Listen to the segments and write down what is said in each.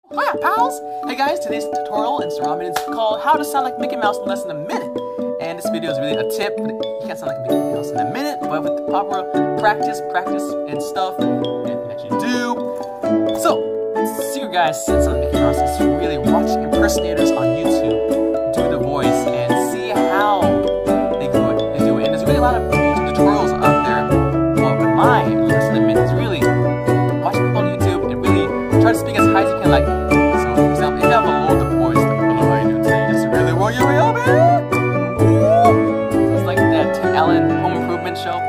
Hi pals! Hey guys, today's tutorial in Ramen is called How to Sound Like Mickey Mouse in Less Than a Minute. And this video is really a tip, but you can't sound like Mickey Mouse in a minute, but with the proper practice and stuff, anything that you do. So, secret guys, since I'm Mickey Mouse, is really watch impersonators on YouTube do the voice and see how they do it. And there's really a lot of YouTube tutorials out there, but mine, Less Than a Minute, is really watching people on YouTube and really try to speak as high as you can, like, so for example, if you have a low voice, like, hello, how you doing today? Just really work your way up, man! It's like that Tim Allen Home Improvement show.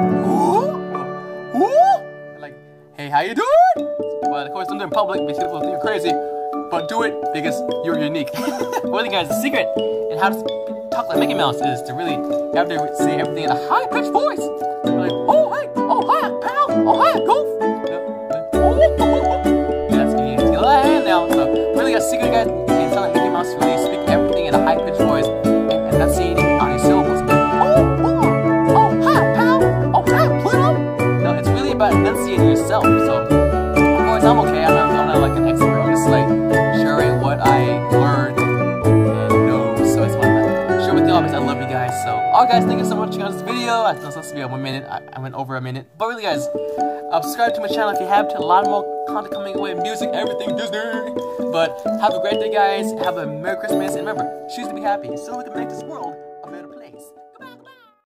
Like, hey, how you doing? But of course, don't do it in public because people think you're crazy. But do it because you're unique. Well, you guys, the secret in how to talk like Mickey Mouse is to really have to say everything in a high-pitched voice. You're like, oh, hey, oh, hi, pal, oh, hi, goof. That's good. Now, so really, a secret, guys, can sound like Mickey Mouse. Really speak everything in a high-pitched voice and enunciating on your syllables. Oh, hi, pal, oh, hi, Pluto. No, it's really about enunciating yourself. So, of course, I'm okay. I'm not like an expert. I'm just like sharing what I learned and know. So it's fun to share with y'all because I love you guys. So, alright, guys, thank you so much for watching this video. I know it's supposed to be 1 minute. I went over a minute, but really, guys, subscribe to my channel if you have to. A lot more content coming away, music, everything Disney. But have a great day, guys. Have a Merry Christmas, and remember, choose to be happy so we can make this world